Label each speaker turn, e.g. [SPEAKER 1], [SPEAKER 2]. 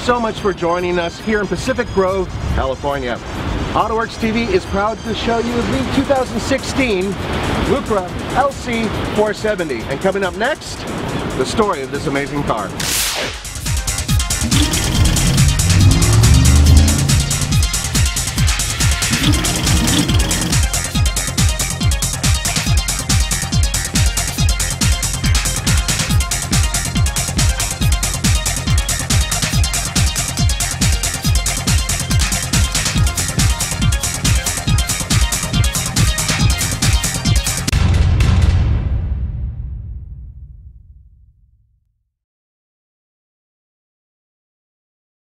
[SPEAKER 1] so much for joining us here in Pacific Grove, California. AutoWorks TV is proud to show you the 2016 Lucra LC 470. And coming up next, the story of this amazing car.